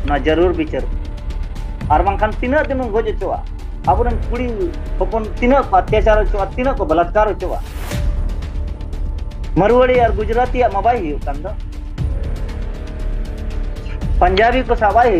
ना जरूर बिचार और बांखान तीना दिन गोज चोआ अब कुड़ी हपन तीना को अत्याचार चोआ तीना को बलात्कार चोआ मरवाड़ी और गुजराती मबाई कान दो पंजाबी को साबाई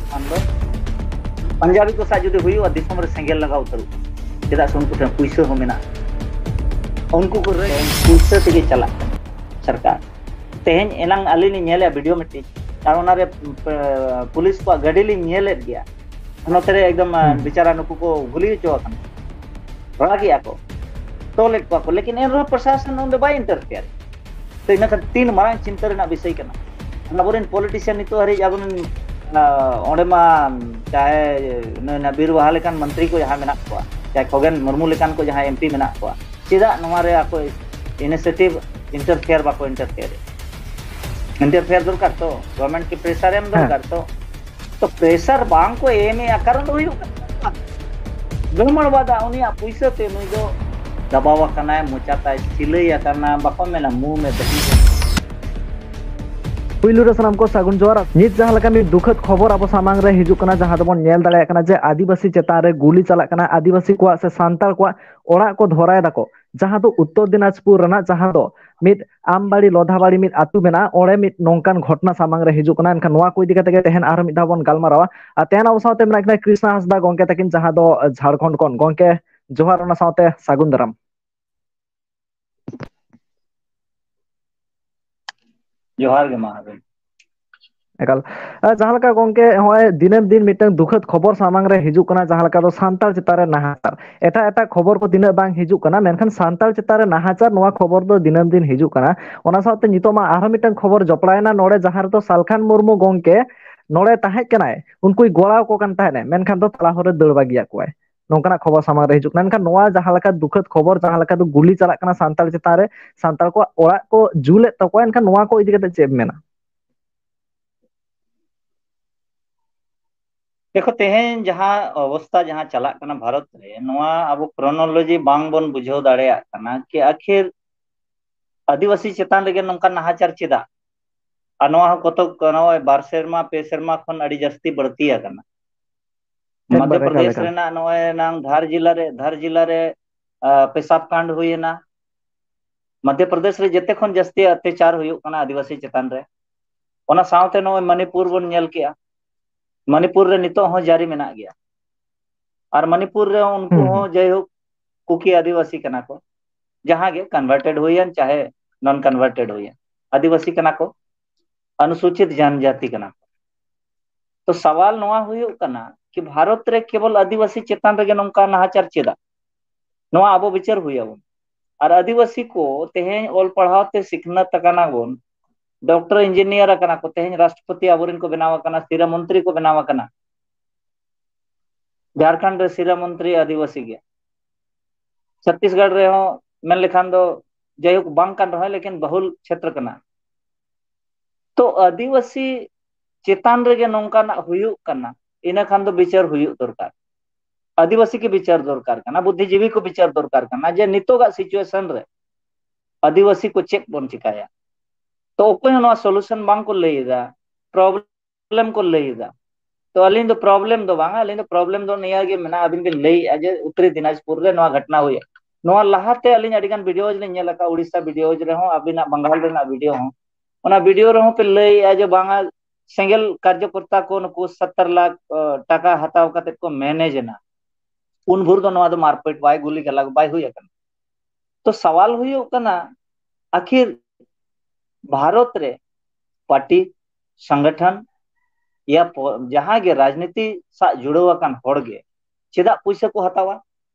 पंजाबी को सा जुदे हुई दिसम रे सेंगेल लगाव तरु चेदा उनको ठेन पैसा हो मेना उनको को पैसा तेगे चला सरकार तेहन एलांग अली नि नेले वीडियो मिटी और ओनारे पुलिस को गाड़ी ली नेले गया नोतरे एकदम बिचारा नुकु को गुली चो अकन रड़ा गया को तोले को लेकिन एन प्रशासन उनदे बाय इंटरफेयर तो इना तीन मारांग चिंता रेना विषय कना अबोरेन पॉलिटिशियन नितो हरि अबन ओंडे मा चाहे बीर बहा लेकान मंत्री को जहां मेना को चाहे खगेन मुर्मू लेकान को जहां एमपी मेना को चेदा नवारे आको इनिशिएटिव इंटरफेयर बाको इंटरफेयर दरकार तो गवर्नमेंट की प्रेशर एम दरकार तो प्रेशर बांग को एम कारण तो हुई गमण बादा उनिया पैसा ते नुई दो दबाव कना मोचाता सिलई करना बाको मेना मुंह में दही पुइलुरे सनाम को सागुन जोहार नित जहां लका मी दुखद खबर अब सामांग रे हिजुक कना जहां दबन नेल दाड़े कना जे आदिवासी चेतान रे गुली चला कना आदिवासी को से सांताल को ओड़ा को धराय दाको जहां दो उत्तर दिनाजपुर रना जहां दो मित आमबाड़ी लोधाबाड़ी मित आतु मेना ओड़े मित नोंकान घटना सामांग रे हिजुक कना एनखा नोआ को इदी कते तेहन आर मित धाबन गालमारावा तेहन अब सावते मेना कना कृष्णा हासदा गोंके तकिन जहां दो झारखंड कोन गोंके जोहार ना सावते सागुन दाराम जोहार गे महाबे एकाल जहां लका गोंके होय दिनम दिन मिटन दुखद खबर सामांग रे हिजुक कना जहां लका दो सांताल चितारे नाहाचार एटा एटा खबर को दिना बांग हिजुक कना मेनखान सांताल चितारे नाहाचार नोआ खबर दो दिनम दिन हिजुक कना ओना सावते नितो मा आरो मिटन खबर जपड़ायना नोडे जहां रे दो सालखान मुर्मू गोंके नोडे ताहे कनाय उनको गोळाव को कान ताहे मेनखान दो तला हरे दड़ बागिया कोय नोंकना खबर सामांग रे हिजुक मेनखान नोआ जहां लका दुखद खबर जहां लका दो गुली चला कना सांताल चितारे सांताल को ओड़ा को जुले तको एनखान नोआ को इदी कते चेब मेना देखो तेहन जहां अवस्था जहां चला कना भारत रे नोआ अब क्रोनोलॉजी बांग बन बुझाव दाड़ेया कना कि आखिर आदिवासी चेतान लगे नोंका नाहाचार चेदा आ नोआ कतक नोय बार सेरमा पे सेरमा खन अड़ी जस्ती बढ़ती कना मध्य प्रदेश रेना नोय नांग धार जिला रे पेशाब कांड हुईना मध्य प्रदेश रे जते खन जस्ती अत्याचार हुयुक कना आदिवासी चेतान रे ओना सावते नोय मणिपुर बन नेल केया मणिपुर रे नितो हो जारी मेना गया और मणिपुर रे उनको हो जय हो कुकी आदिवासी कना को जहां गे कन्वर्टेड हुईन चाहे नॉन कन्वर्टेड हुईन आदिवासी कना को अनुसूचित जनजाति कना तो सवाल नोआ हुयुक कना कि भारत रे केवल आदिवासी चेतान रे नोंका नाहाचार चेदा नोआ आबो विचार हुयाबो और आदिवासी को तेहेन ओल पढ़ाते सिखना तकाना बोन डॉक्टर इंजीनियर कना को तेहन राष्ट्रपति आबोरिन को बनावा कना सिरा मंत्री को बनावा कना झारखंड रे सिरा मंत्री आदिवासी गे छत्तीसगढ़ रे हो मेन लेखान दो जयक बांग कान रहा लेकिन बहुल क्षेत्र कना तो आदिवासी चेतान रे नोंका ना हुयुक कना इना खान दो विचार हुयुक दरकार आदिवासी के विचार दरकार कना बुद्धिजीवी को विचार दरकार कना जे नितोगा सिचुएशन रे आदिवासी को चेक बन चिकाया तो ओको सोल्यूशन बांग को लेदा प्रॉब्लम को लेदा तो अलिन दो प्रॉब्लम दो बांगा अलिन दो प्रॉब्लम दो निया गे मेना अबिन बे ले अजे उत्तरी दिनाजपुर रे नवा घटना हुई नवा लाहाते अलिन अडिगान वीडियोज ले नेलका उड़ीसा वीडियोज रे हो अबिना बंगाल रेना वीडियो हो ओना वीडियो रे हो पे ले अजे बांगा सेंगेल कार्यकर्ता को नुको 70 लाख टाका हताव कते को मैनेज ना उन भुर दो नवा दो मारपीट बाय गुली के लग बाय हुई कना तो सवाल हुई कना आखिर भारत रे पार्टी संगठन या जहां गे राजनीति सा जुड़वाकान होड़ गे चेदा पैसा को हतावा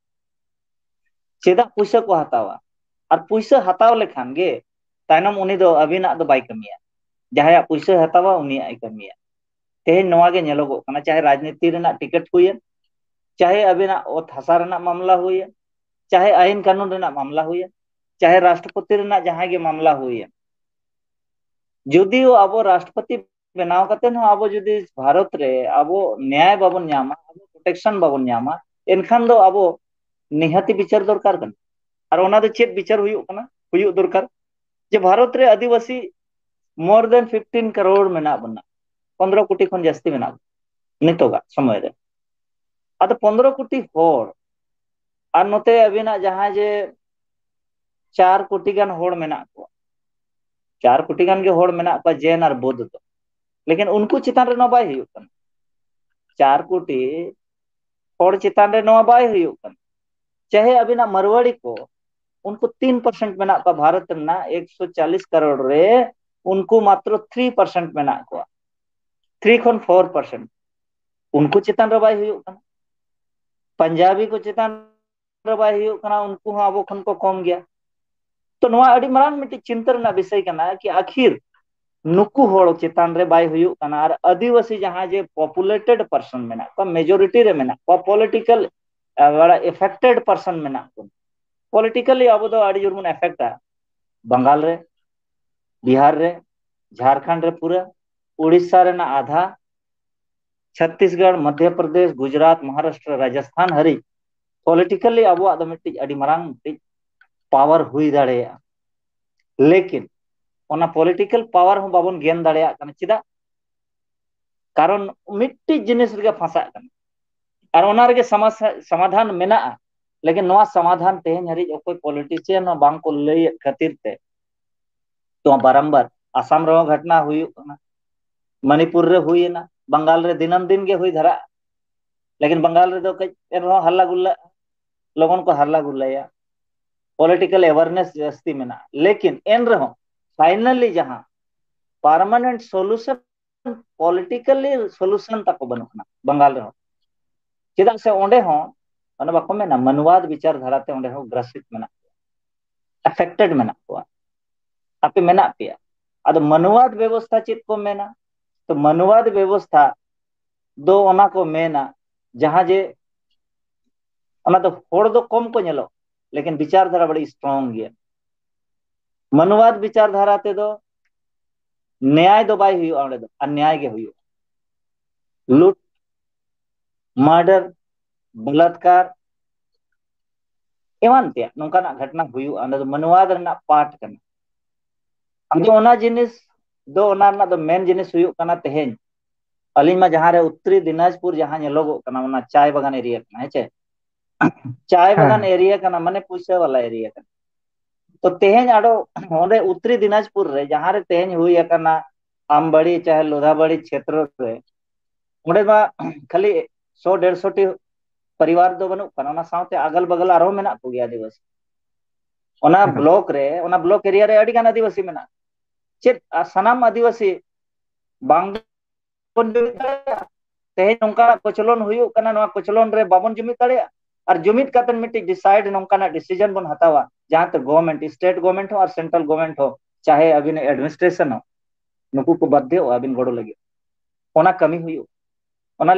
और पैसा हताव लेखान गे तायनम उनी दो अबिना दो बाय कमिया जहां पैसा हतावा उनी आई कमिया तेहन नोआ गे नेलोगो कना चाहे राजनीति रेना टिकट हुई चाहे अबिना ओत हसा रेना मामला हुई चाहे आईन कानून रेना मामला हुई चाहे राष्ट्रपति रेना जहां गे मामला हुई जुदियो अब राष्ट्रपति बनाव कते न अब जुदी भारत रे अब न्याय बाबन न्यामा अब प्रोटेक्शन बाबन न्यामा एनखान दो अब निहाती विचार दरकार कन और ओना दो चेत विचार हुयुक दरकार जे भारत रे आदिवासी मोर देन 15 करोड़ मेना बना 15 कोटी खन जास्ती मेना नितोगा समय रे आदो 15 कोटी होड़ और नोते अबिना जहां जे 4 कोटी गान होड़ मेना को 4 कोटी गान के होड़ मेना को जैन और बौद्ध दो लेकिन उनको चितान रे बाय हुयुग कन 4 कोटी होड़ चितान रे बाय हुयुग कन चाहे अबिना मरवाड़ी को उनको 3% मेना को भारत ना 140 करोड़ रे उनको मात्र 3% मेना को 3 खन 4% उनको चितान रे बाय हुयुग कन पंजाबी को चितान रे बाय हुयुग कन उनको हाँ अब खन को कम गया तो नवा अड़ी मरान मिट्टी चिंता रना विषय कना कि आखिर नुकु होड़ चितान रे बाय हुयुग कना और आदिवासी जहां जे पॉपुलेटेड पर्सन मेना को मेजॉरिटी रे मेना को पॉलिटिकल बड़ा इफेक्टेड पर्सन मेना को पॉलिटिकली अब दो अड़ी जोर मन इफेक्टा बंगाल रे बिहार रे झारखंड रे पूरा उड़ीसा रे ना आधा छत्तीसगढ़ मध्य प्रदेश गुजरात महाराष्ट्र राजस्थान हरी पॉलिटिकली अब दो मिट्टी अड़ी मरांग मिट्टी पावर हुई दाड़ेया लेकिन ओना पॉलिटिकल पावर हो बाबन गेन दाड़ेया कना चिदा कारण मिट्टी जिनिस रे फंसा कना और ओना रे समाधान मेना लेकिन नवा समाधान तेहन हरी कोई पॉलिटिशियन बांग को लई खातिर ते तो बारंबार आसाम रो घटना हुई मणिपुर रे हुई ना बंगाल रे दिनम दिन के हुई धरा लेकिन बंगाल रे तो कई हल्ला गुल्ला लोगन को हल्ला गुल्लाया पॉलिटिकल अवेयरनेस जास्ती मेना लेकिन एन रहो फाइनली जहां परमानेंट सॉल्यूशन पॉलिटिकली सॉल्यूशन तक बनना बंगाल रहो चिदा से ओंडे हो अने बाको मेना मनवाद विचार धाराते ओंडे हो ग्रसित मेना अफेक्टेड मेना को आपे मेना पिया अद मनवाद व्यवस्था चित को मेना तो मनवाद व्यवस्था दो ओना को मेना जहां जे ओना तो होड़ दो कम को नेलो लेकिन विचारधारा बड़ी स्ट्रांग गया मनवाद विचारधारा ते दो न्याय दो बाय हुई ओंडे दो अन्याय के हुई लूट मर्डर बलात्कार एमान ते नोंकाना घटना हुई ओंडे दो मनवाद रना पाठ कना अदो ओना जिनिस दो ओना रना दो मेन जिनिस हुई कना तेहेन अलिन मा जहां रे उत्तरी दिनाजपुर जहां नेलोगो कना ओना चाय बागान एरिया कना हेचे चाय बागान एरिया कना माने पैसा वाला एरिया कना तो तेहेन आडो ओंडे उत्तरी दिनाजपुर रे जहां रे तेहेन हुई कना आमबाड़ी चाहे लोधाबाड़ी क्षेत्र रे ओंडे मा खाली 100-150 टी परिवार दो बनु कना ओना साथे अगल बगल आरो मेना को गया आदिवासी ओना ब्लॉक एरिया रे अडी गान आदिवासी मेना चेत सनाम आदिवासी बांग तेहेन नोंका कोचलन हुई कना नोआ कोचलन रे बाबन जुमित दाड़ेया और जुमित कातन मिट्टी डिसाइड नोंकाना डिसीजन बन हतावा जहां तो गवर्नमेंट स्टेट गवर्नमेंट हो और सेंट्रल गवर्नमेंट हो चाहे अबिन एडमिनिस्ट्रेशन हो नुकु को बाध्य हो अबिन गड़ो लगे ओना कमी हुई ओना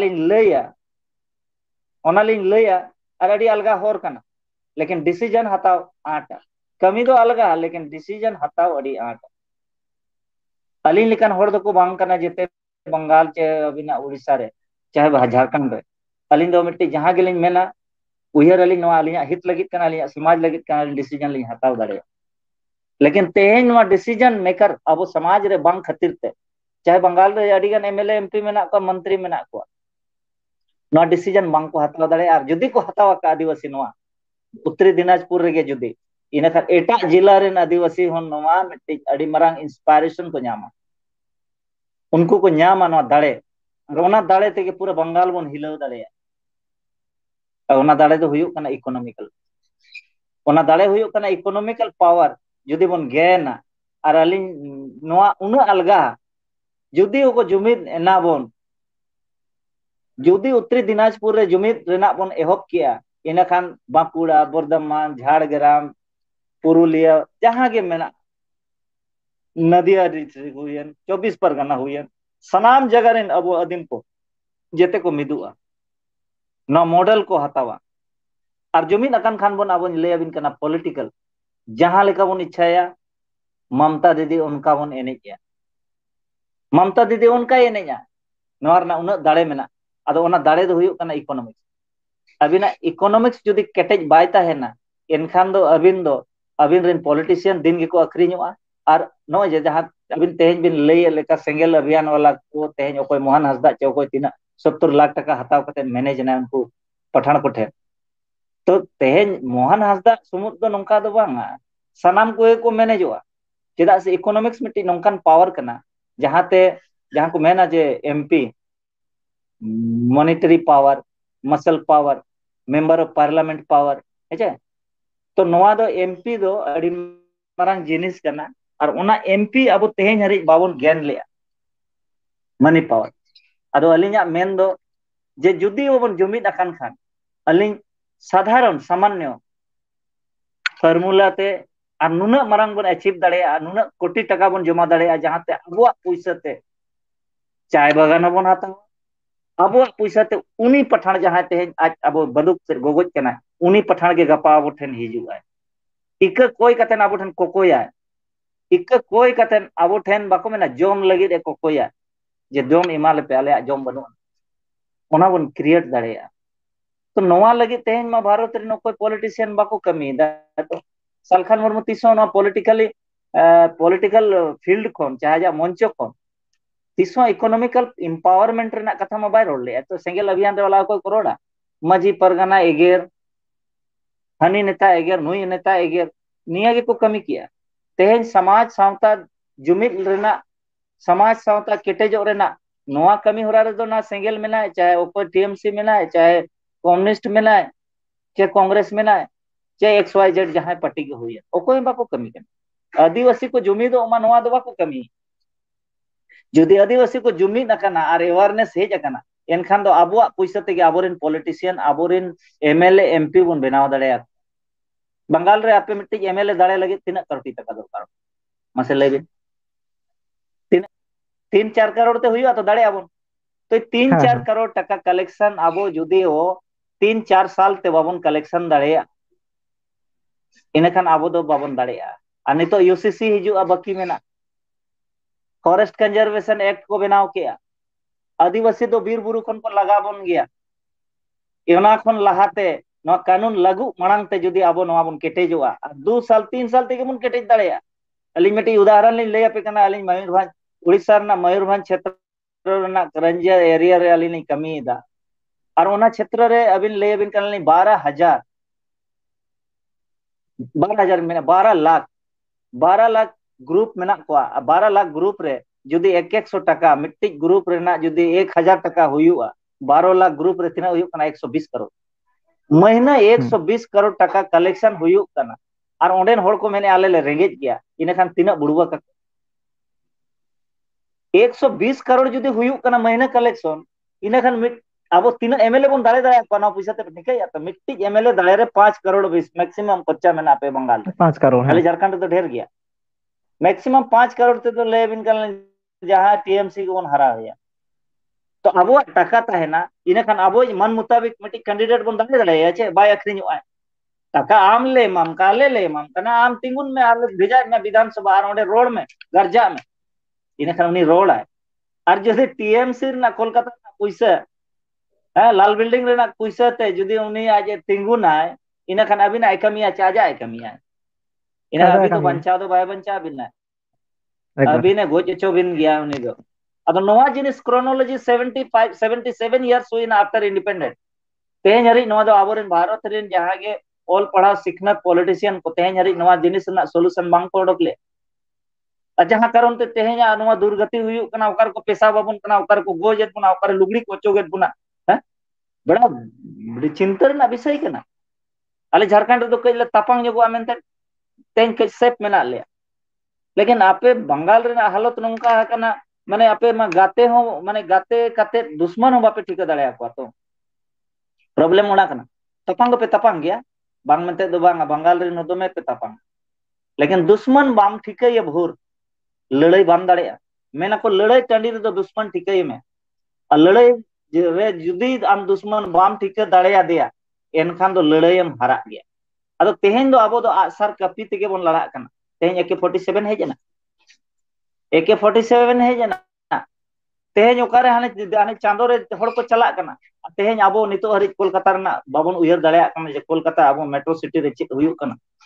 लिन लैया और अड़ी अलगा होर कना लेकिन डिसीजन हताव आटा कमी दो अलगा लेकिन डिसीजन हताव अड़ी आटा अलिन लेकिन होड़ दो को बांग कना जेते बंगाल चाहे अबिना उड़ीसा रे चाहे झारखंड रे अलिन दो मिट्टी जहां गेलिन मेना उहर अलिन नवा अलिन हित लगित कना अलिन समाज लगित कना डिसीजन लिन हताव दाड़े लेकिन तेहेन नवा डिसीजन मेकर अब समाज रे बांग खातिर ते चाहे बंगाल रे अड़ी गन एमएलए एमपी मेना को मंत्री मेना को नवा डिसीजन बांग को हताव दाड़े और जुदी को हताव का आदिवासी नवा उत्तरी दिनाजपुर रे गे जुदी इना खान एटा जिला रे आदिवासी होन नवा मिट्टी अड़ी मरांग इंस्पायरेशन को न्यामा उनको को न्यामा नवा दाड़े रोना दाड़े ते पूरा बंगाल बन हिलाव दाड़े ओना दाड़े दो हुयुग कना इकोनॉमिकल ओना दाड़े हुयुग कना इकोनॉमिकल पावर जुदी बन गेना और अलिन नवा उना अलगा जुदी को जुमिद एना बन जुदी उत्तरी दिनाजपुर रे जुमिद रेना बन एहब किया इना खान बांकुड़ा बर्धमान झाड़ग्राम पुरुलिया जहां के मेना नदिया डिस्ट्रिक्ट हुयन 24 परगना हुयन सनाम जगह रेन अब अदिम को जेते को मिदुआ न मॉडल को हतावा और जुमिन अकन खान बन अब ले अबिन कना पॉलिटिकल जहां लेका बन इच्छाया ममता दीदी उनका बन एनेजा ममता दीदी उनका एनेजा नवा रना उना दाड़े मेना अदो ओना दाड़े दो हुयुग कना इकोनॉमिक्स अबिना इकोनॉमिक्स जुदी केटेज बाय ताहेना एनखान दो अबिन रेन पॉलिटिशियन दिन गे को अखरिñoa और नो जे जहां अबिन तेज बिन लई लेका सेंगेल अभियान वाला को तेज ओकोय मोहन हंसदा चे ओकोय तीना 70 लाख टका हताव कते मैनेज ना उनको पठान को ठे तो तेज मोहन हंसदा सुमुद दो नोंका दो बांगा सनाम को मैनेजवा चेदा से इकोनॉमिक्स मिट्टी नोंकान पावर कना जहाते जहां को मेना जे MP monetary power muscle power member of parliament power है तो नोआ दो एमपी दो अड़ी मारंग जिनिस कना और उना एमपी अब तेज हरी बाबन ज्ञान लिया मनी पावर अदो अलिंगा मेन दो जे जुदी बन जुमिद अकान खान अलिंग साधारण सामान्य फॉर्मूला ते और नुना मारंग बन अचीव दाड़ेया नुना कोटी टका बन जमा दाड़ेया जहां ते अबुआ पैसा ते चाय बागान बन हाता अब पैसाते उनी पठान जहां तेज आज अब बदुक से गोगोज कना उनी पठान के गपा अब ठेन हिजुआ इक कोई कतन अब ठेन कोकोया इक कोई कतन अब ठेन बाको मेना जोम लगी दे कोकोया जे जोम इमाल पे आले जोम बनो ओना बन क्रिएट दाड़ेया तो नोआ लगी तेज मा भारत रे कोई पॉलिटिशियन बाको कमी दा तो सालखान मुर्मू तिसो ना पॉलिटिकली पॉलिटिकल फील्ड खन चाहे जा मंचो खन तीसों इकोनॉमिकल एम्पावरमेंट रेना कथा मा बाय रोड ले तो सेंगेल अभियान रे वाला कोई करोड़ा मजी परगना एगेर हनी नेता एगेर नुई नेता एगेर निया के को कमी किया तेज समाज सावता जुमिद रेना समाज सावता केटेजो रेना नोआ कमी होरा रे दो ना सेंगेल मेना चाहे ऊपर टीएमसी मेना चाहे कम्युनिस्ट मेना चाहे कांग्रेस मेना चाहे एक्स वाई जेड जहां पार्टी के हुई ओकोय बाको कमी कना आदिवासी को जुमिद ओमा नोआ दो बाको कमी जुदी आदिवासी को जुमिद अकाना और अवेयरनेस हेज अकाना एनखान दो आबुआ पैसा तेगे आबोरेन पॉलिटिशियन आबोरेन एमएलए एमपी बन बनाव दाड़ेया बंगाल रे आपे मिट्टी एमएलए दाड़े लगे तीना करोड़ टका दरकार मासे लेबे तीन 3-4 करोड़ ते हुआ तो दाड़े आबोन तो 3-4 करोड़ टका कलेक्शन आबो जुदी हो 3-4 साल ते बाबन कलेक्शन दाड़ेया इनखान आबो दो बाबन दाड़ेया और नितो यूसीसी हिजुआ बाकी मेना फॉरेस्ट कंजर्वेशन एक्ट को बनाव किया आदिवासी दो बीर बुरु खन को लगा बन गया इना खन लहाते नवा कानून लागू मांग ते जुदी आबो नवा बन केटेजोआ 2 साल 3 साल तेगे बन केटेज दाड़ेया अली मेटी उदाहरण लिन लैया पे कना अली मयूरभंज उड़ीसा ना मयूरभंज क्षेत्र ना करंजिया एरिया रे अली कमी दा और ओना क्षेत्र रे अबिन लैया बिन कना 12,000 में 12 लाख ग्रुप में 12 लाख ग्रुप रे जुदी 100 टका मिट्टी ग्रुप रेना जुदी 1,000 टका हुआ 12 लाख ग्रुप रे तिना हुआ 120 करोड़ महीना 120 करोड़ टका कलेक्शन हुआ और ओंडेन होड़ को मैंने आले ले रेंगेज गया इनखान तीना बुड़वा का 120 करोड़ जुदी हुआ महीना कलेक्शन इनखान अब तीन एमएलए बन दाड़े दाड़ा कोना पैसा ते निकया तो मिट्टी एमएलए दाड़े रे 5 करोड़ 20 मैक्सिमम खर्चा में पे बंगाल 5 करोड़ खाली झारखंड तो ढेर गया मैक्सिमम 5 करोड़ ते तो ले बिन कल जहां टीएमसी को बन हरा हुआ तो अब टका तहना इनखान अब मन मुताबिक मिट्टी कैंडिडेट बन दाड़े दाड़ा चे बाय अखरिñoa टका आम ले माम काले ले माम कना आम तिंगुन में आले भेजा में विधानसभा और रोड में गर्जा में इनखान उनी रोड है और जैसे टीएमसी ना कोलकाता ना पैसा लाल बिल्डिंग रेना पैसा ते जुदी उनी आज तिंगुन है इनखान अभी ना एकमिया चाजा एकमिया इना अभी तो बंचा दो बाय बंचा बिना अभी ने गोज चो बिन गया उनी दो अदो नोवा जिनिस क्रोनोलॉजी 75 77 इयर्स हुई ना आफ्टर इंडिपेंडेंट तेज हरी नोवा दो आबोरेन भारत रेन जहां के ऑल पढ़ा सिखनत पॉलिटिशियन को तेज हरी नोवा जिनिस ना सॉल्यूशन बांग को डोकले जहां कारण ते तेज नोवा दुर्गति हुई कना ओकर को पेशा बाबन कना ओकर को गोजेत बुना ओकर लुगड़ी को चोगेत बुना बड़ा बड़ी चिंता ना विषय कना अले झारखंड दो कइले तापांग जगो मेनते तेज के सेफ मेना ले लेकिन आपे बंगाल रे हालत नोंका कना माने आपे मा गाते हो माने गाते काते दुश्मन हो बापे ठीक दाड़े को तो प्रॉब्लम ओना कना तापांग पे तापांग गया बांग मेनते दो बांग बंगाल रे नदो में पे तापांग लेकिन दुश्मन बाम ठीक है भोर लड़ाई बाम दाड़े मेना को लड़ाई टांडी रे दो दुश्मन ठीक है में लड़ाई रे जुदी आम दुश्मन बाम ठीक दाड़े दिया एनखान दो लड़ाई हम हरा गया अदो तेहेन दो आबो दो आसर कपी तेगे बन लड़ा कना तेहेन AK-47 है जना AK-47 है जना तेहेन ओकारे हाने चांदो रे हड़ को चला कना तेहेन आबो नितो हरि कोलकाता रना बाबन उयहर दाड़े कना जे कोलकाता आबो मेट्रो सिटी रे चेक हुयु कना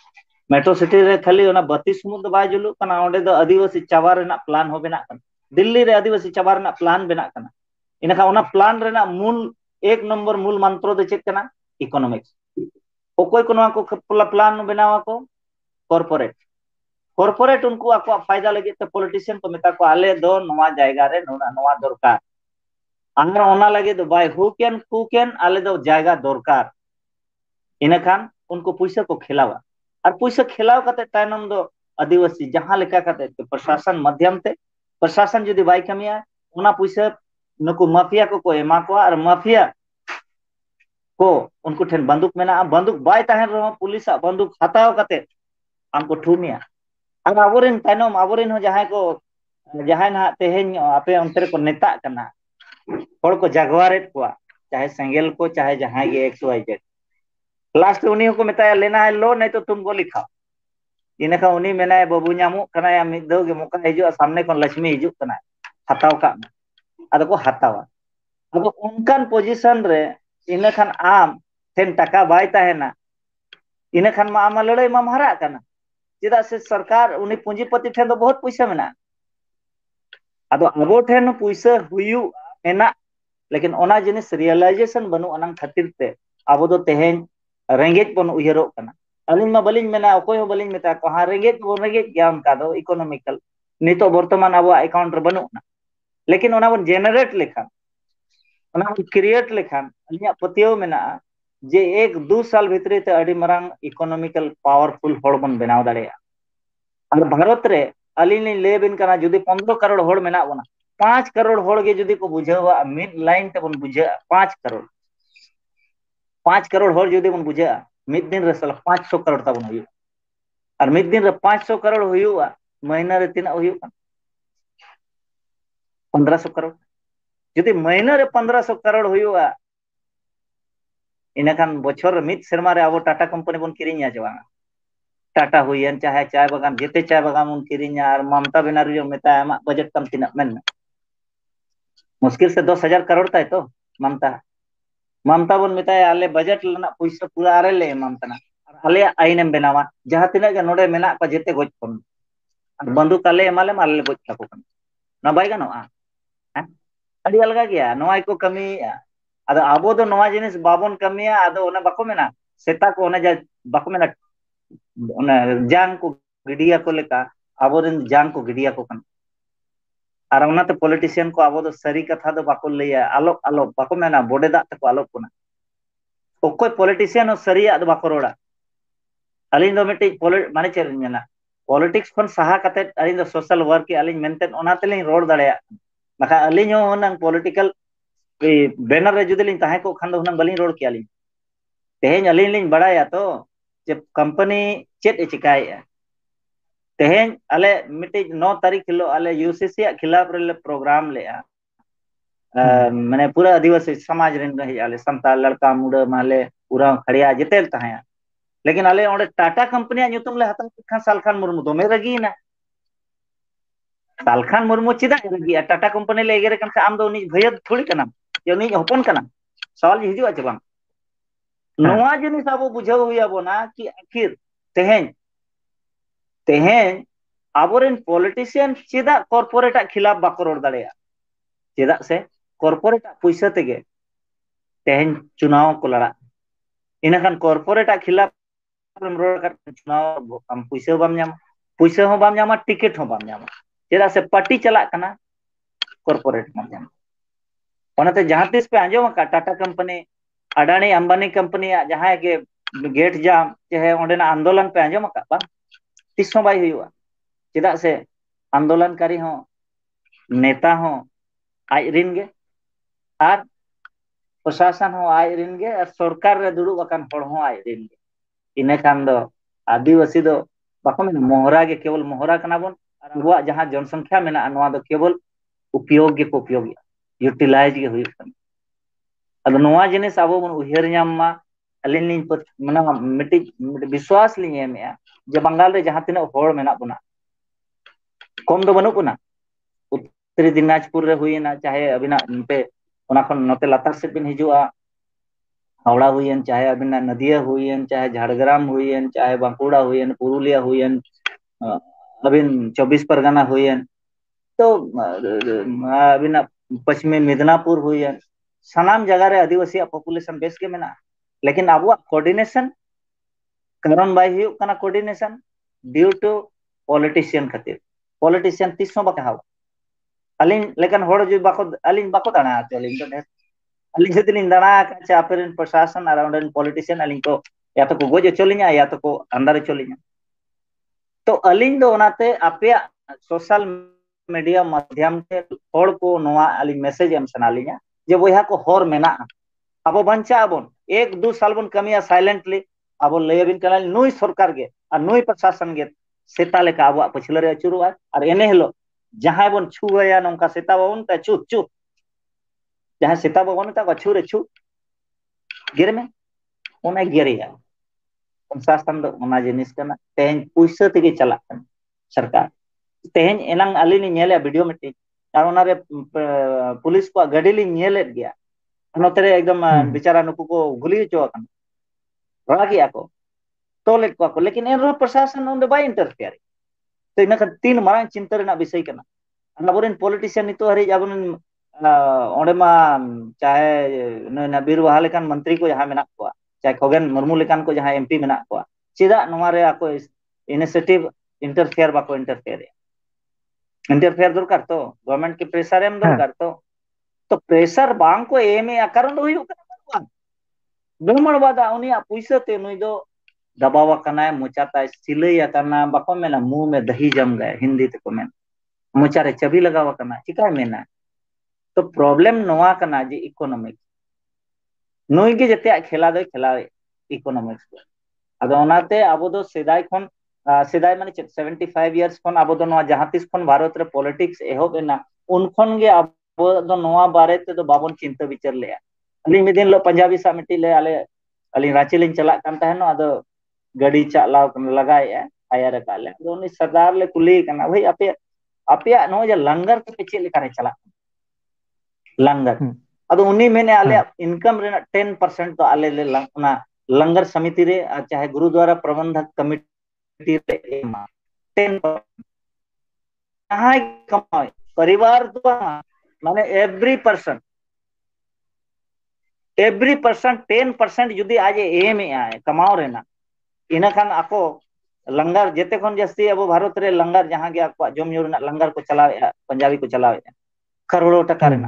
मेट्रो सिटी रे खाली ओना बत्ती सुमुंग दो बाय जुलुक कना ओंडे दो आदिवासी चाबा रेना प्लान हो बेना कना दिल्ली रे आदिवासी चाबा रेना प्लान बेना कना इनका ओना प्लान रेना मूल एक नंबर मूल मंत्र दो चेक कना इकोनॉमिक्स ओकोय को नवा को प्लान बनावा को कॉर्पोरेट कॉर्पोरेट उनको आको फायदा लगे तो पॉलिटिशियन को मेता को आले दो नवा जायगा रे नवा दरकार आंगर ओना लगे दो बाय हु कैन आले दो जायगा दरकार इनखान उनको पैसा को खिलावा और पैसा खिलाव करते तायनम दो आदिवासी जहां लेका करते प्रशासन माध्यम ते प्रशासन जुदी बाय कमिया ओना पैसा नुको माफिया को एमा को और माफिया को उनको ठेन बंदूक मेना बंदूक बाय ताहेन रहो पुलिस बंदूक हताव करते आमको ठूमिया और आबोरेन तायनम आबोरेन हो जहां को जहां ना तेहेन आपे अंतर को नेता कना हर को जागवारेट को चाहे सेंगेल को चाहे जहां के एक्स वाई जेड लास्ट उन्हीं को मेता लेना है लो नहीं तो तुमको लिखा इनका उन्हीं मेना बाबू नामो कना या मिद दो के मौका हिजु सामने को लक्ष्मी हिजु कना हताव का अद को हतावा अब उनकान पोजीशन रे इनखान आम ठेन टका बाय ताहेना इनखान मा आम लड़ाई मा हरा कना चेदा से सरकार उन्हीं पूंजीपति ठेन दो बहुत पैसा मेना अदो अबो ठेन पैसा हुयु एना लेकिन ओना जिनिस रियलाइजेशन बनु अनंग खातिर ते अब दो तेहेन रेंगेज बन उयरो कना अलिन मा बलिन मेना ओकोय हो बलिन मेता को हा रेंगेज बन रेंगेज गया उनका दो इकोनॉमिकल नितो वर्तमान अब अकाउंट रे बनु लेकिन ओना बन जेनरेट लेखा ओना बन क्रिएट लेखा अलिया पतियो मेना जे एक दो साल भितरी ते अडी मरांग इकोनॉमिकल पावरफुल होड़ बन बनाव दाड़ेया और भारत रे अलिन ले बिन कना जुदी 15 करोड़ होड़ मेना बना 5 करोड़ होड़ गे जुदी को बुझावा मिड लाइन ते बन बुझा 5 करोड़ होड़ जुदी बन बुझा मिड दिन रे साला 500 करोड़ तबन हुई और मिड दिन रे 500 करोड़ हुआ महीना रे तिना हुई 1500 करोड़ जुदी महीना रे 1500 करोड़ हुआ इनखान बछर मिड शर्मा रे अब टाटा कंपनी बन किरिnya जवा टाटा हुईन चाहे चाय बागान जेते चाय बागान बन किरिnya और ममता बनर्जी जो मेता आमा बजट कम तिना मेन मुश्किल से 10,000 करोड़ ताई तो ममता ममता बन मेता आले बजट लना पैसा पूरा आरे ले ममता ना आले आईनेम बनावा जहां तिना के नोडे मेना को जेते गोज कोन बंदूक आले एमाले माले गोज थाको कन ना बाय गानोआ अड़ी अलगा गया नोआ को कमी अदो आबो दो नोआ जिनिस बाबन कमिया अदो ओना बाको मेना सेता को ओना जा बाको मेना ओना जांग को गिडिया को लेका आबोरेन जांग को गिडिया को कन और ओनाते पॉलिटिशियन को आबो दो सरी कथा दो बाको लैया आलोक आलोक बाको मेना बोडे दा तको आलोक कोना ओकोय पॉलिटिशियन सरिया दो बाको रोड़ा अलिन दो मिटे माने चेर मेना पॉलिटिक्स खन सहा कते अलिन दो सोशल वर्क के अलिन मेंटेन ओनाते लिन रोड दाड़या बखा अलिन हो नंग पॉलिटिकल बैनर रे जुदी लिन ताहे को खान दो नंग बलिन रोड के अलिन तेहेन अलिन लिन बड़ाया तो जे कंपनी चेत ए चिकाया तेहेन अले मिटे 9 तारीख हिलो अले यूसीसी खिलाफ रे प्रोग्राम ले माने पूरा आदिवासी समाज रेन रही आले संताल लड़का मुड़ा माले पूरा खड़िया जेतेल ताहे लेकिन आले ओंडे टाटा कंपनी नुतुम ले हतम खा सालखान मुर्मू दोमे रगी ना सालखान मुर्मू चिदा रगी टाटा कंपनी ले एगेरे कन आम दो नि भयद थोड़ी कना यो नि हपन कना सवाल हिजु आचे बांग नोआ जिनिस आबो बुझाव हुई आबोना कि आखिर तेहेन तेहेन आबोरेन पॉलिटिशियन चिदा कॉर्पोरेट खिलाफ बाको रोड दाड़ेया चिदा से कॉर्पोरेट पैसा तेगे तेहेन चुनाव को लड़ा इनखान कॉर्पोरेट खिलाफ रोड चुनाव हम पैसा हो बाम जामा टिकट हो बाम जामा चिदा से पार्टी चला कना कॉर्पोरेट माध्यम ओनाते जहां तिस पे आंजो का टाटा कंपनी अडानी अंबानी कंपनी जहां के गेट जाम चाहे ओंडेना आंदोलन पे आंजो का बा तिसो बाई हुआ चिदा से आंदोलनकारी हो नेता हो आज रिन गे और प्रशासन हो आज रिन गे और सरकार रे दुड़ुब अकान होड़ हो आज रिन गे इने खान दो आदिवासी दो बाको मेना मोहरा गे केवल मोहरा कना बोन और अबुआ जहां जनसंख्या मेना नोआ दो केवल उपयोग गे को उपयोग यूटिलाइज गे हुई कन अद नोआ जिनिस आबो बन उहेर ᱧᱟᱢ मा अलिन लिन मना मिटि विश्वास लिन एमेया जे बंगाल रे जहां तिना होड़ मेना बना कम दो बनु बना उत्तरी दिनाजपुर रे हुईना चाहे अबिना नते ओना खन नते लातार से बिन हिजुआ हावड़ा हुईन, चाहे अबिना नदिया हुईन, चाहे झाड़ग्राम हुईन, चाहे बांकुड़ा हुईन, पुरुलिया हुईन, अबिन 24 परगना हुईन, तो अबिना पश्चिमी मिदनापुर हुईन, सानाम जगह रे आदिवासी पॉपुलेशन बेस के मेना, लेकिन अब कोऑर्डिनेशन कारण बाय हुई कना कोऑर्डिनेशन ड्यू टू पॉलिटिशियन खातिर पॉलिटिशियन तीसों बाके हाव अलिन लेकिन होड़ जो बाको अलिन बाको दाना आते अलिन तो अलिन से दिन दाना का आपेरन प्रशासन अराउंड पॉलिटिशियन अलिन को या तो को गोज चलिना या तो को अंदर चलिना तो अलिन दो ओनाते आपे सोशल मीडिया माध्यम ते होड़ को नोआ अलिन मैसेज एम सनालिना जे बोया को होर मेना अब बंचा अबन 1-2 साल बन कमिया साइलेंटली अब लेबिन कना नुई सरकार गे और नुई प्रशासन गे सेता लेका अब पछले रे अचुरुआ और एने हेलो जहां बन छुया नंका सेता बन ता चुप चुप जहां सेता बन ता अछू रे छु गिर में ओना गिरिया प्रशासन दो ओना जिनिस कना तेन पुइसा तेगे चला सरकार तेन एनंग अलिनी नेले वीडियो मिटी और ओना रे पुलिस को गाड़ी ली नेले गया नोतरे एकदम बेचारा नुकु को गुली चो रहा गया को तोले को लेकिन एन प्रशासन उन बाय इंटरफेयर तो इना तीन मारंग चिंता रेना विषय कना अबोरेन पॉलिटिशियन नितो हरि अबन ओंडे मा चाहे न बीर बहा लेकान मंत्री को जहां मेना को चाहे खगेन मुर्मू लेकान को जहां एमपी मेना को चेदा नोवा रे आको इनिशिएटिव इंटरफेयर बाको इंटरफेयर दरकार तो गवर्नमेंट के प्रेशर एम दरकार तो प्रेशर बांग को एम ए कारण दो हुई बेमण बादा उनी पुइसा ते नुई दो दबावा कना मोचाता सिलई करना बाको मेना मुंह में दही जम गए हिंदी ते को मेन मोचारे चबी लगावा कना चिका मेना तो प्रॉब्लम नोआ कना जे इकोनॉमिक्स नुई के जते खेला दो खेला इकोनॉमिक्स को अदो ओनाते आबो दो सेदाय खन सेदाय माने 75 इयर्स खन आबो दो नोआ जहां तिस खन भारत रे पॉलिटिक्स एहोब एना उन खन गे आबो दो नोआ बारे ते दो बाबन चिंता विचार ले अली मिदिन लो पंजाबी सा मिट्टी ले आले अली रांची लिन चला कान तहनो अदो गाड़ी चालाव लगाए आयर काले तो उनी सरदार ले कुली कना भाई आपे आपे नो जे लंगर के पीछे लेकर चला लंगर अदो उनी मैंने आले इनकम रे 10% तो आले ले ना लंगर समिति रे चाहे गुरुद्वारा प्रबंधक कमिटी रे 10% कमाए परिवार तो माने एवरी पर्सन 10% जुदी आज एम आए कमाओ रेना इना खान आको लंगर जेते खन जस्ती अब भारत रे लंगर जहां के आको जम यूर लंगर को चलावे पंजाबी को चलावे करोड़ों टका रेना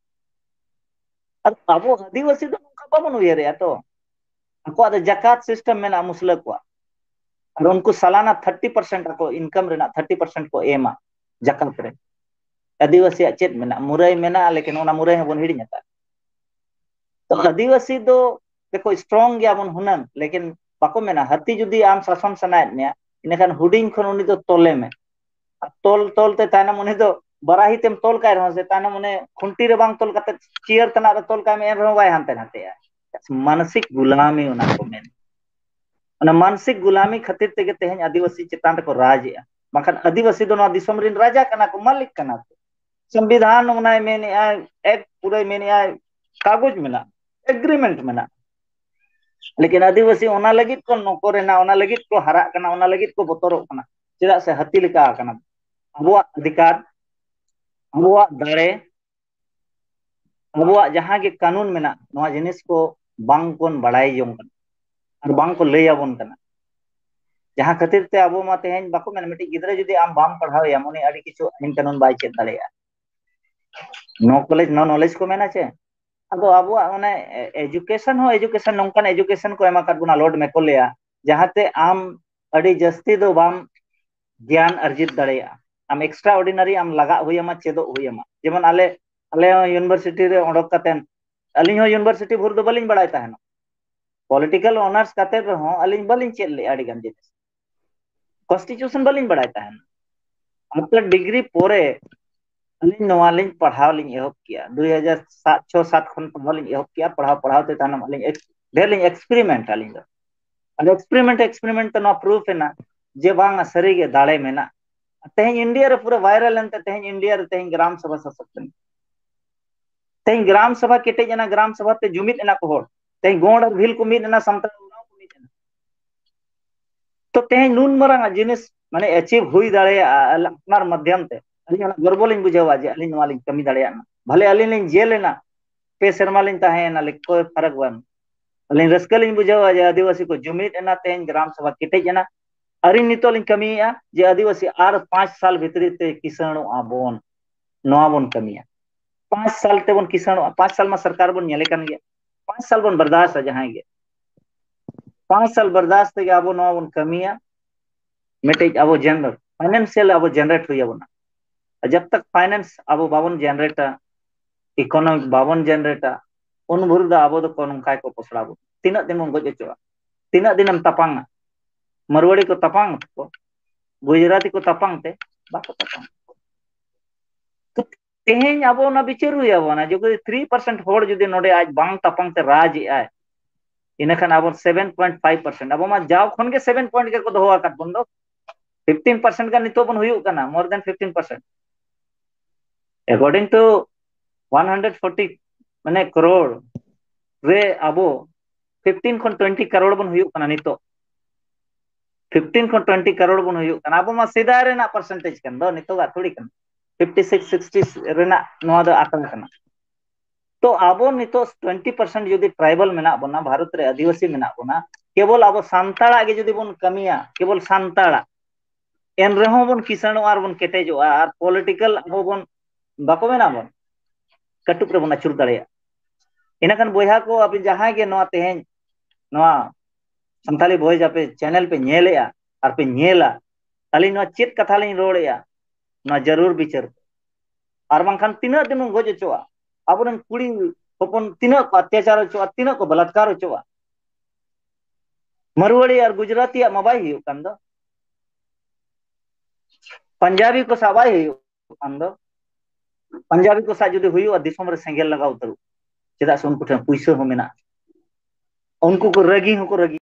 अब आदिवासी तो बाबन उयरे तो आको जकात सिस्टम में मुसला को और उनको सालाना 30% को इनकम रेना 30% को एमा जकात रे आदिवासी चेत में मुरई में लेकिन ओना मुरई बन हिड़ीता तो आदिवासी दो देखो स्ट्रॉन्ग गया बन हुनन लेकिन बाको मेना हाथी जुदी आम शासन सनायत ने इनखान हुडिंग खन उनी दो तोले में तोल तोलते ताना उनी दो बराही तेम तोल काय रहो से ताना मने खुंटी रे बांग तोल काते चेयर तना रे तोल काय में रहो बाय हानते नाते मानसिक गुलामी उना को मेन उना मानसिक गुलामी खातिर तेगे तेहन आदिवासी चितान को राज या बाखन आदिवासी दो ना दिसम रिन राजा कना को मालिक कना संविधान उना मेन एक पूरे मेन कागज मेना एग्रीमेंट मेना लेकिन आदिवासी ओना लगित को नौकर ना ओना लगित को हरा कना ओना लगित को बतरो कना चेदा से हाथी लेका कना अबुआ अधिकार अबुआ दाड़े अबुआ जहां के कानून मेना नोआ जिनिस को बांग कोन बड़ाई जों और बांग को लय आबोन कना जहां खातिर ते अबो मा तेहन बाको मेन मिटी गिदरे जुदी आम बाम पढ़ाव या मने अडी किछु इन कानून बाय चेत दाड़ेया नो कॉलेज नो नॉलेज को मेना छे अब अब एजुकेशन हो एजुकेशन नौकान एजुकेशन को एमा कर बुना लोड में को लिया जहाते आम अड़ी जस्ती दो बाम ज्ञान अर्जित दड़ेया आम एक्स्ट्रा ऑर्डिनरी आम लगा हुयमा चेदो हुयमा जेमन आले आले यूनिवर्सिटी रे ओडक कातेन अलिन हो यूनिवर्सिटी भुर दो बलिन बड़ाई ताहेन पॉलिटिकल ऑनर्स काते रहो अलिन बलिन चेद ले अड़ी गन जिनिस कॉन्स्टिट्यूशन बलिन बड़ाई ताहेन मतलब डिग्री पोरे अलिन नवालिन पढ़ाव लिन एहब किया 2007 खन पढ़ाव लिन एहब किया पढ़ाव ते तानम अलिन ढेर लिन एक्सपेरिमेंट अलिन दो अरे एक्सपेरिमेंट तो ना प्रूफ है ना जे बांग सरी के दाड़े में ना तेहन इंडिया रे पूरा वायरल एंते तेहन इंडिया रे तेहन ग्राम सभा ससक्तन तेहन ग्राम सभा केटे जना ग्राम सभा ते जुमित एना को होड़ तेज गोड़ और भील को मीदना सामता तो तेज नून मरंगा जिनिस माने अचीव हुई दाड़े अपनार माध्यम ते अली गर्व लिंग बुझावा जे अली नवा लिंग कमी दाड़े भले अली लिंग जेलेना पे शर्मा लिंग ताहेना ले कोई फर्क बन अली रस्का लिंग बुझावा जे आदिवासी को जुमिद एना तेज ग्राम सभा किटेज एना अरी नितो लिंग कमिया जे आदिवासी आर 5 साल भितरी ते किसानो आबोन नवा बोन कमिया 5 साल ते बोन किसानो 5 साल में सरकार बोन नेले कन गया 5 साल बोन बर्दाश्त जहां गे 5 साल बर्दाश्त के अब नवा बोन कमिया मिटे अब जनरल फाइनेंशियल अब जनरेट हुई अब जब तक फाइनेंस अब बाबन जनरेटा इकोनॉमिक बाबन जनरेटा उन भुर दा अब को नंकाय को पसड़ा बो तीना दिन मन गज चोआ तीना दिनम तपांग मरवाड़ी को तपांग को गुजराती को तपांग ते बाको तपांग तो तेहें अब ना बिचार हुई अब ना जो 3% होड़ जुदी नोडे आज बांग तपांग ते राज आय इनखान अब 7.5% अब मा जाव खन के 7 पॉइंट के को दोहा काट बंदो 15% का नितो बन हुई ना मोर देन 15% अकॉर्डिंग टू 140 माने करोड़ रे अबो 15 खन 20 करोड़ बन हुई ना नितो 15 खन 20 करोड़ बन हुई ना अब मा सीधा रे ना परसेंटेज कन दो नितो गा थोड़ी कन 56 60 रे ना नवा दो आकल कना तो अब नितो 20% जुदी ट्राइबल मेना बना भारत रे आदिवासी मेना बना केवल अब सांताड़ा के जुदी बन कमिया केवल सांताड़ा एन रहो बन किसानो आर बन केटेजो आर पॉलिटिकल अब बन बाको मेना बन कटुक रे बन अचुर दाड़िया इनाखान बोया को अब जहां के नवा तेहें नवा संताली बॉयज आपे चैनल पे नेलेया और पे नेला अली नवा चेत कथा लिन रोड़ेया ना जरूर बिचार और बांखान तीना दिन गज चोआ अब कुड़ी हपन तीना को अत्याचार चोआ तीना को बलात्कार चोआ मरवाड़ी और गुजराती माबाई हुई कान दो पंजाबी को साबाई हुई कान दो पंजाबी को सा जुदी हुई दिसम रे सेंगेल लगा उतरू चेदा से उनको ठेन पुइसा हो मेना उनको को रगी हो को रगी